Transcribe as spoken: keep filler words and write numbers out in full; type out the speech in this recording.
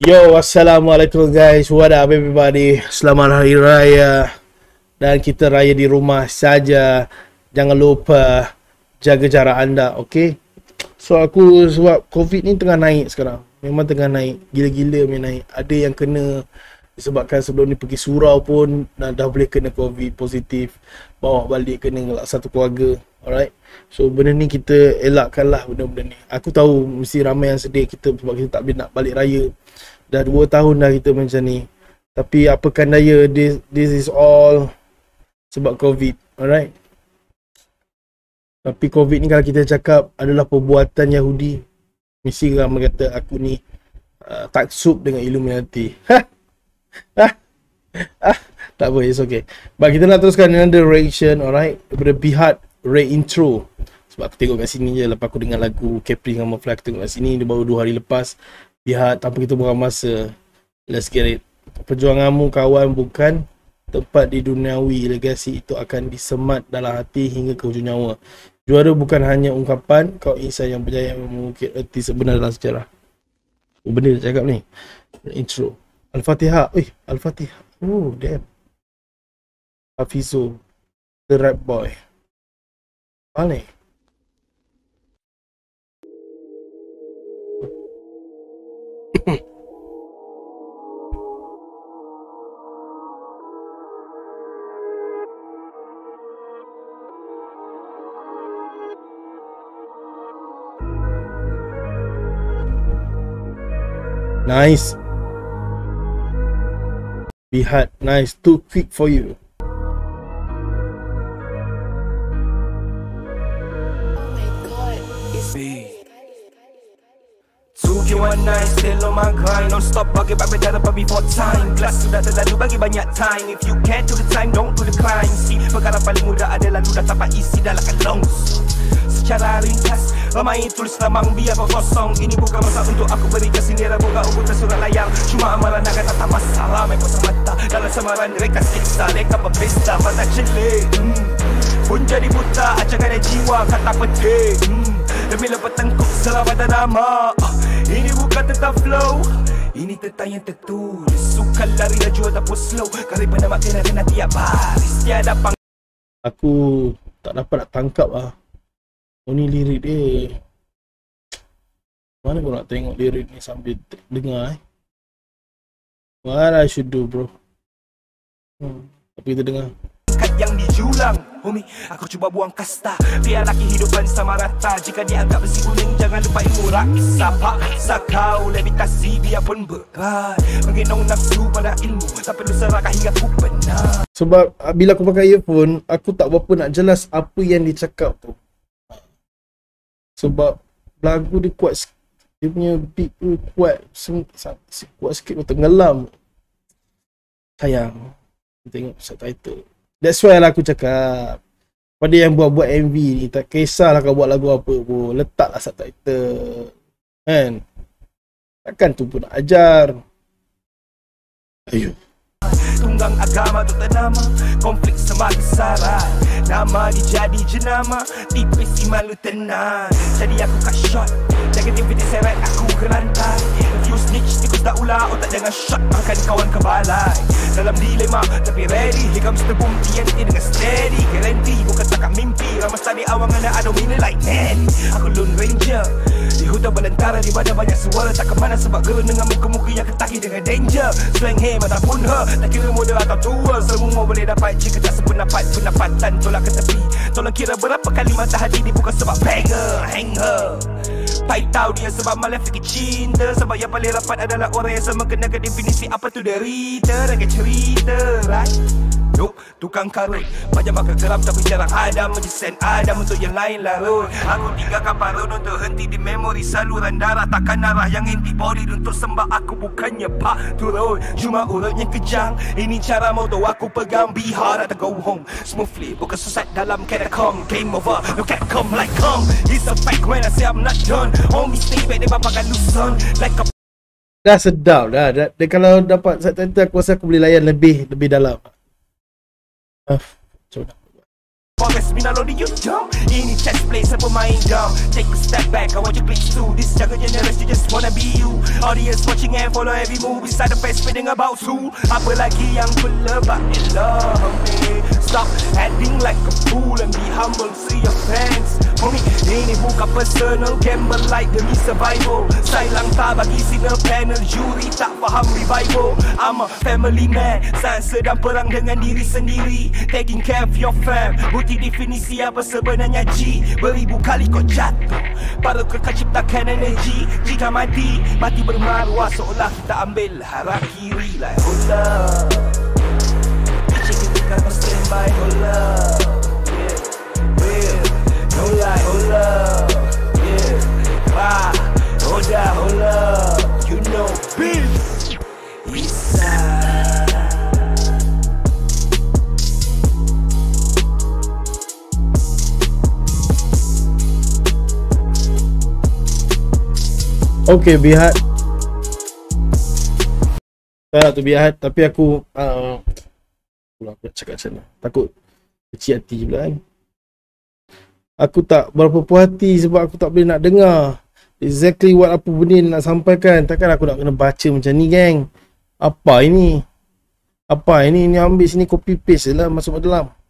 Yo, assalamualaikum guys. What up everybody? Selamat Hari Raya. Dan kita raya di rumah saja. Jangan lupa jaga jarak anda, okay? So aku sebab COVID ni tengah naik sekarang. Memang tengah naik. Gila-gila punya naik. Ada yang kena disebabkan sebelum ni pergi surau pun dah, dah boleh kena COVID positif. Bawa balik kena satu keluarga. Alright. So benda ni kita elakkanlah benda-benda ni. Aku tahu mesti ramai yang sedih kita sebab kita tak boleh nak balik raya. Dah dua tahun dah kita macam ni. Tapi apakan daya, this, this is all sebab COVID. Alright. Tapi COVID ni kalau kita cakap adalah perbuatan Yahudi, mesti ramai kata aku ni uh, taksub dengan Illuminati. Ha? Ha? Ha? Tak apa, it's okay. But kita nak teruskan another reaction, alright, daripada pihak Reintro. Sebab aku tengok kat sini je, lepas aku dengar lagu Capri dengan Mafla, aku tengok kat sini, dia baru dua hari lepas. Pihak tanpa kita buang masa. Let's get it. Perjuanganmu kawan bukan tempat di duniawi. Legasi itu akan disemat dalam hati hingga ke hujung nyawa. Juara bukan hanya ungkapan, kau insan yang berjaya mengukir erti sebenar dalam sejarah. Oh, benda dia cakap ni. Intro. Al-Fatihah. Eh, Al-Fatihah. Oh, damn. Hafizo. The rap boy. Mana? Nice. Bihat, nice. Too quick for you. two K nineteen still on my grind. Don't stop bagi back better but before time. Kelas sudah terlalu bagi banyak time. If you can't do the time, don't do the crime. See, perkara paling mudah adalah ludah tanpa isi dalam lungs. Secara ringkas, ramai tulis lamang biar kau kosong. Ini bukan masa untuk aku beri kesindiran. Bukan untuk tersurat layar. Cuma amalan akan tak masalah. Main pasang mata dalam samaran rekas siksa. Leka berpesta mata celik hmm. Pun jadi buta, acak ada jiwa kata petik hmm. Demi lepas tengkuk selamat nama uh, Ini bukan tentang flow, ini tentang yang tertulis. Suka lari laju ataupun slow, kali penamak kena-kena tiap baris. Tiada pang. Aku tak dapat nak tangkap lah. Oh ni lirik dia. Mana aku nak tengok lirik ni sambil dengar eh. What I should do bro. Hmm. Tapi kita dengar yang dijulang, homie, aku cuba buang kasta biar laki hidupan sama rata. Jika dianggap besi kuning, jangan lupa ilmu raksa. Paksa kau levitasi biarpun berat, menggendong nafsu pada ilmu, tak perlu serakah hingga ku benar. Sebab bila aku pakai earphone, aku tak berapa nak jelas apa yang dicakap tu. Sebab lagu dia kuat, dia punya beat tu kuat, kuat sikit tu tenggelam. Sayang, tengok subtitle. That's why lah aku cakap, pada yang buat-buat M V ni, tak kisahlah kau buat lagu apa pun, letaklah subtitle. Kan? Takkan tu pun nak ajar. Ayuh. Tunggang agama tu ternama, konflik semakin sarai. Nama dijadi jenama, tipis iman lu tenang. Jadi aku cut shot, negativity seret aku ke lantai. If you snitch, tikus tak ular, otak jangan shot, makan kawan ke balai. Dalam dilema, tapi ready, here comes the boom, T N T dengan steady. Guarantee, bukan takat mimpi, ramas tadi awangan ada mini like Nelly. Aku Lone Ranger, di hutan belantara, di badan banyak suara. Tak kemana sebab gerun dengan muka-muka yang ketaki dengan danger. Slang hey, ataupun her, tak kira muda atau tua, semua boleh dapat jika tak sependapat. Pendapatan tolak ke tepi, tolak kira berapa kali mata hati ni bukan sebab banger, hanger. Pai tahu dia sebab malah fikir cinta. Sebab yang paling rapat adalah orang yang sama kenakan definisi apa tu derita. Dan cerita, right? Duk, tukang karut, banyak makan geram tapi jarang ada menjesen Adam untuk yang lain larut. Aku tinggalkan parut untuk henti di memori saluran darah. Takkan arah yang antibody untuk sembah aku bukannya pak turun. Cuma urut yang kejang, ini cara moto aku pegang. Be hard atau go home smoothly, bukan susah dalam catacomb. Game over, look at come like come. It's a fact when I say I'm not done. Homie stay back, dia bapakan luson like a. Dah sedap dah, dah, dah. Kalau dapat subtitle aku rasa aku boleh layan lebih lebih dalam. Uh, coba. Forest Minalodi you dumb. Ini chess play siapa main dumb. Take a step back, I want you please too. This younger generation just wanna be you. Audience watching and follow every move. Beside the face spinning about two. Apa lagi yang berlebak in love me. Stop acting like a fool and be humble, see your fans. Homie, ini bukan personal, gamble like demi survival. Sailang tak bagi signal panel, juri tak faham revival. I'm a family man, saya sedang perang dengan diri sendiri. Taking care of your fam, bukti definisi apa sebenarnya G. Beribu kali kau jatuh, baru kekal ciptakan energi. Jika mati, mati bermaruah seolah kita ambil arah kiri. Like hold up, cik kita kan stand by, hold up. Yeah, real, no lie, hold up. Yeah, ah, hold up, hold up. You know, Bill Isa. Okay, bihat. Tak tu bihat, tapi aku uh, aku cakap macam mana, takut kecil hati pula kan. Aku tak berapa puas hati sebab aku tak boleh nak dengar exactly what apa benda nak sampaikan. Takkan aku nak kena baca macam ni, geng. Apa ini? Apa ini? Ni ambil sini copy paste je lah masuk ke dalam.